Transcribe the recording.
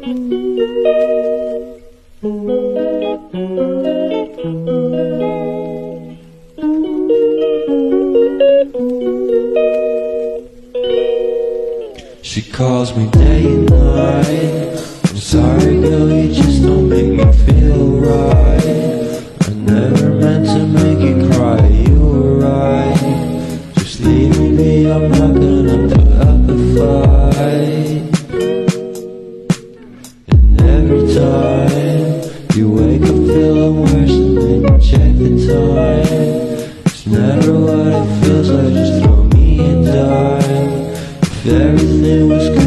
She calls me day and night. I'm sorry girl, you just don't make me feel right. I never meant to make you cry, you were right. Just leave me be, I'm not gonna put up a fight. And every time you wake up feeling worse and then you check the time. It's never what it feels like, just throw me a dime. If everything was